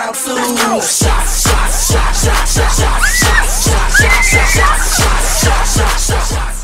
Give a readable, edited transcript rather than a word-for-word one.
round two. Shots, shots, shots, shots, shots, shots, shots, shots, shots, shots, shots, shots, shots, shots.